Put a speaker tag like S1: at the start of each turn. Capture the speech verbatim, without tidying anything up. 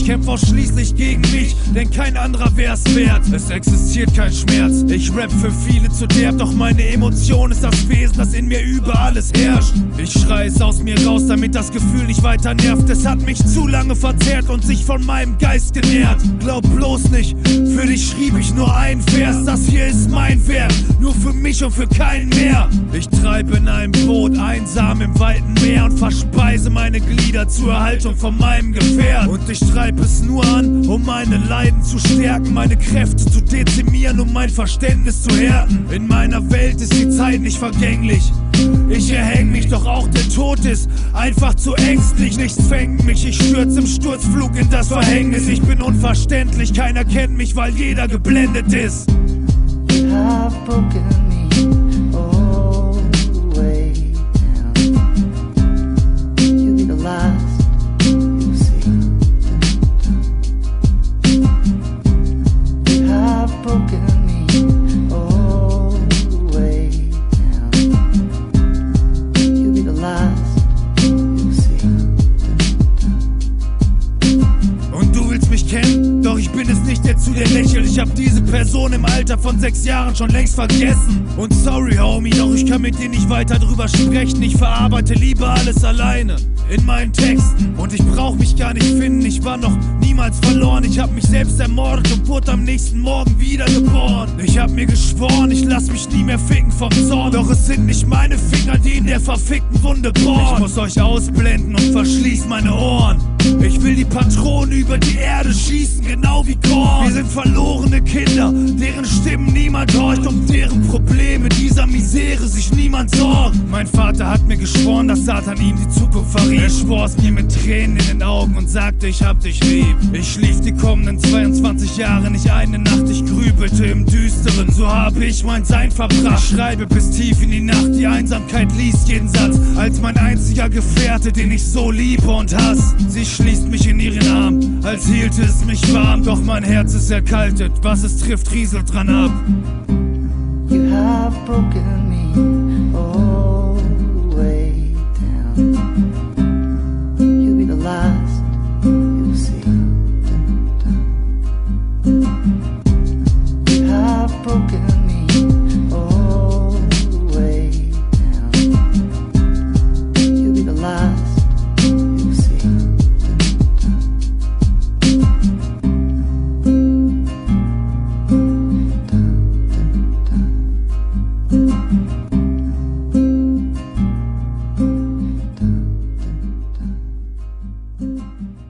S1: kämpfe ausschließlich gegen mich, denn kein anderer wär's wert. Es existiert kein Schmerz, ich rap für viele zu derb, doch meine Emotion ist das Wesen, das in mir über alles herrscht. Ich schrei es aus mir raus, damit das Gefühl nicht weiter nervt. Es hat mich zu lange verzehrt und sich von meinem Geist genährt. Glaub bloß nicht, für dich schrieb ich nur einen Vers. Das hier ist mein Werk, nur für mich und für keinen mehr. Ich treibe in einem Boot einsam im weiten Meer und verspeise meine Glieder zur Erhaltung von meinem Gefährt. Und ich treibe es nur an, um meine Leiden zu stärken, meine Kräfte zu dezimieren, um mein Verständnis zu härten. In meiner Welt ist die Zeit nicht vergänglich. Ich erhäng mich, doch auch der Tod ist einfach zu ängstlich. Nichts fängt mich, ich stürz im Sturzflug in das Verhängnis. Ich bin unverständlich, keiner kennt mich, weil jeder geblendet ist.
S2: I've broken me all the way down. You'll be the last you'll see. I've broken me all the way down. You'll be the last you'll see.
S1: Und du willst mich kennen? Doch ich bin es nicht, der zu dir lächelt. Ich hab diese Person im Alter von sechs Jahren schon längst vergessen. Und sorry, Homie, doch ich kann mit dir nicht weiter drüber sprechen. Ich verarbeite lieber alles alleine in meinen Texten. Und ich brauch mich gar nicht finden, ich war noch niemals verloren. Ich hab mich selbst ermordet und wurde am nächsten Morgen wiedergeboren. Ich hab mir geschworen, ich lass mich nie mehr ficken vom Zorn. Doch es sind nicht meine Finger, die in der verfickten Wunde bohren. Ich muss euch ausblenden und verschließ meine Ohren. Ich will die Patronen über die Erde schießen, genau wie Korn. Wir sind verlorene Kinder, deren Stimmen niemand hört, um deren Probleme dieser Misere sich niemand sorgt. Mein Vater hat mir geschworen, dass Satan ihm die Zukunft verriet. Er schwor es mir mit Tränen in den Augen und sagte, ich hab dich lieb. Ich schlief die kommenden zweiundzwanzig Jahre nicht eine Nacht, ich grübelte im Düsteren, so habe ich mein Sein verbracht. Ich schreibe bis tief in die Nacht, die Einsamkeit liest jeden Satz, als mein einziger Gefährte, den ich so liebe und hasse. Sie schließt mich in ihren Arm, als hielte es mich warm, doch mein Herz ist erkaltet, was es trifft, rieselt dran ab.
S2: You have broken me all the way down. You'll be the last you'll see. You have broken me all the way down. You'll be the last you'll see. Thank you.